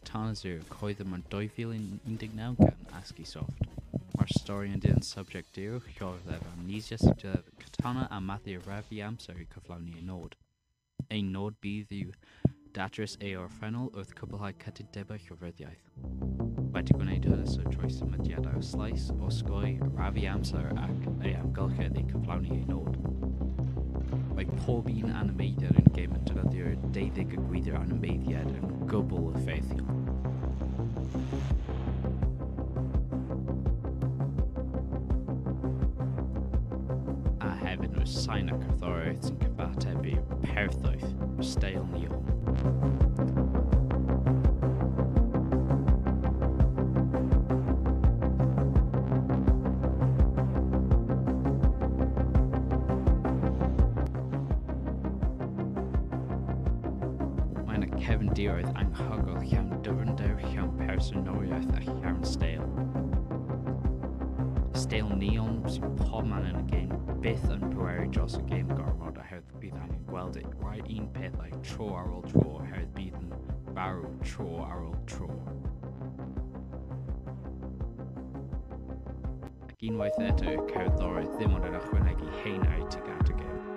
Katana Zero coidim an 2019 gan ASCII soft. Mar story and din subject deo chor lev amnesia suggested Katana a Matthew Ravi amser kaflauni a node. A node be the datris a or final with couple high cutted deba choverdiaith. By to gunade so choice madiado slice or scoy Ravi amser ac a am gulka the kaflauni a node. By Pobin animated in game into the other day they could guider animated and gobble of faith. Heaven was Sain ac authorities and Kavata be perthoith, stale neon. When a Kevin Deerith and Huggle him Duvrender him personoriath a Karen stale. Stale neon was Podman in a game. Beth and Pueri Joss a game garmod a heard beat and gweld it right in pit like tro arrow tro heard beaten barrow tro arrow tro. Again with it a Cardora Thimon a Hunagi Hain out to get a game.